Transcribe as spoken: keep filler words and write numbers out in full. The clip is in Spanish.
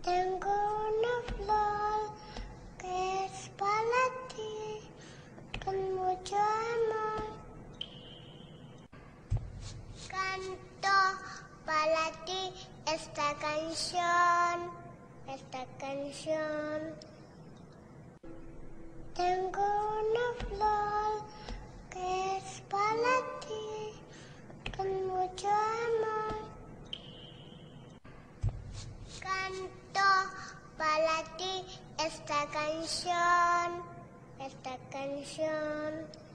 Tengo una flor que es para ti, con mucho amor. Canto para ti esta canción, esta canción. Tengo una flor que es para ti, con mucho amor. Canto para ti esta canción, esta canción.